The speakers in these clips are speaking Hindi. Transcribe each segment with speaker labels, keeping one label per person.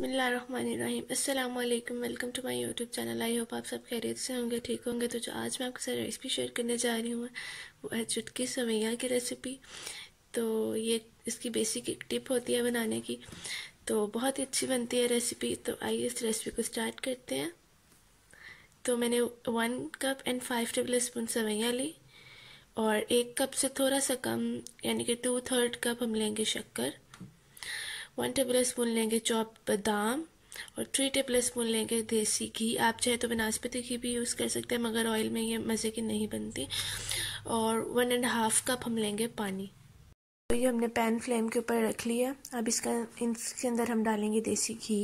Speaker 1: बिस्मिल्लाहिर्रहमानिर्रहीम। अस्सलाम वालेकुम। Welcome to my YouTube channel. I hope आप सब खैरियत से होंगे, ठीक होंगे। तो जो आज मैं आपके साथ रेसिपी शेयर करने जा रही हूँ वो है चुटकी सेवइयाँ की रेसिपी। तो ये इसकी बेसिक एक टिप होती है बनाने की, तो बहुत ही अच्छी बनती है रेसिपी। तो आइए इस रेसिपी को स्टार्ट करते हैं। तो मैंने 1 कप एंड 5 टेबल स्पून सेवइयाँ ली और 1 कप से थोड़ा सा कम यानी कि 2/3 कप हम लेंगे शक्कर। 1 टेबल स्पून लेंगे चॉप बादाम और 3 टेबल स्पून लेंगे देसी घी। आप चाहे तो बनास्पति घी भी यूज़ कर सकते हैं, मगर ऑयल में ये मज़े की नहीं बनती। और 1.5 कप हम लेंगे पानी। तो ये हमने पैन फ्लेम के ऊपर रख लिया। अब इसके अंदर हम डालेंगे देसी घी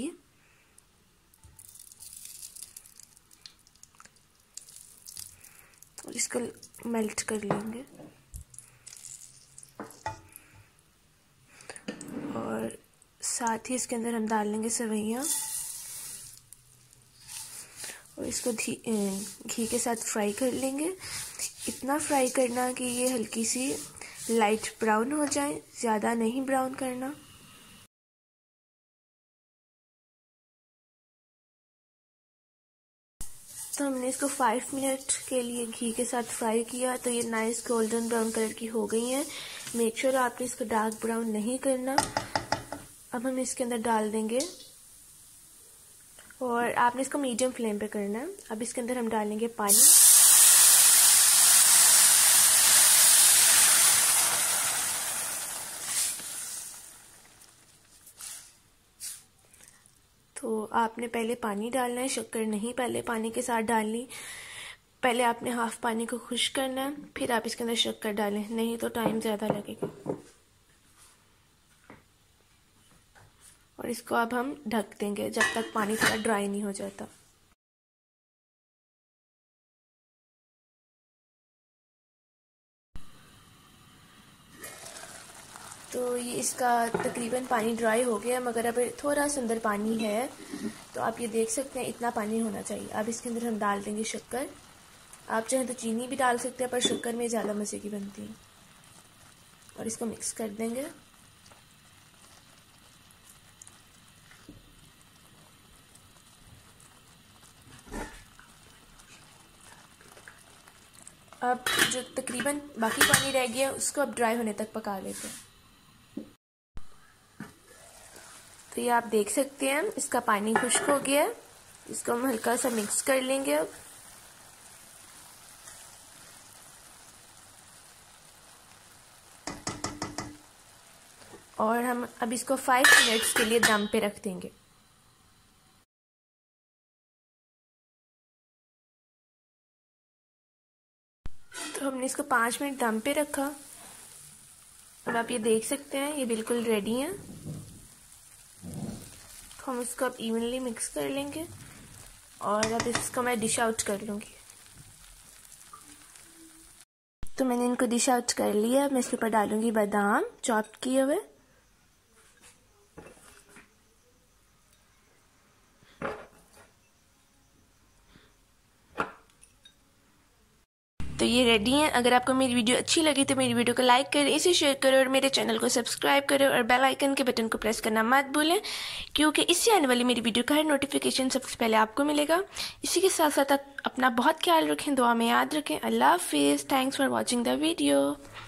Speaker 1: और इसको मेल्ट कर लेंगे। और साथ ही इसके अंदर हम डाल लेंगे सेवइयाँ और इसको घी के साथ फ्राई कर लेंगे। इतना फ्राई करना कि ये हल्की सी लाइट ब्राउन हो जाए, ज़्यादा नहीं ब्राउन करना। तो हमने इसको 5 मिनट के लिए घी के साथ फ्राई किया, तो ये नाइस गोल्डन ब्राउन कलर की हो गई हैं। मेक श्योर आपने इसको डार्क ब्राउन नहीं करना। अब हम इसके अंदर डाल देंगे और आपने इसको मीडियम फ्लेम पे करना है। अब इसके अंदर हम डालेंगे पानी। तो आपने पहले पानी डालना है, शक्कर नहीं पहले पानी के साथ डालनी। पहले आपने हाफ पानी को खुश्क करना है, फिर आप इसके अंदर शक्कर डालें, नहीं तो टाइम ज़्यादा लगेगा। और इसको अब हम ढक देंगे जब तक पानी थोड़ा ड्राई नहीं हो जाता। तो ये इसका तकरीबन पानी ड्राई हो गया, मगर अब थोड़ा सा अंदर पानी है। तो आप ये देख सकते हैं इतना पानी होना चाहिए। अब इसके अंदर हम डाल देंगे शक्कर। आप चाहें तो चीनी भी डाल सकते हैं, पर शक्कर में ज़्यादा मज़े की बनती है। और इसको मिक्स कर देंगे। अब जो तकरीबन बाकी पानी रह गया उसको अब ड्राई होने तक पका लेते हैं। तो ये आप देख सकते हैं इसका पानी खुश्क हो गया है। इसको हम हल्का सा मिक्स कर लेंगे अब। और हम अब इसको 5 मिनट्स के लिए दम पे रख देंगे। तो हमने इसको 5 मिनट दम पे रखा। अब आप ये देख सकते हैं ये बिल्कुल रेडी है। तो हम इसको अब इवनली मिक्स कर लेंगे और अब इसको मैं डिश आउट कर लूँगी। तो मैंने इनको डिश आउट कर लिया। मैं इसके ऊपर डालूंगी बादाम चॉप किए हुए। तो ये रेडी हैं। अगर आपको मेरी वीडियो अच्छी लगी तो मेरी वीडियो को लाइक करें, इसे शेयर करें और मेरे चैनल को सब्सक्राइब करें और बेल आइकन के बटन को प्रेस करना मत भूलें, क्योंकि इससे आने वाली मेरी वीडियो का हर नोटिफिकेशन सबसे पहले आपको मिलेगा। इसी के साथ साथ आप अपना बहुत ख्याल रखें, दुआ में याद रखें। अल्लाह हाफिज़। Thanks for watching the video.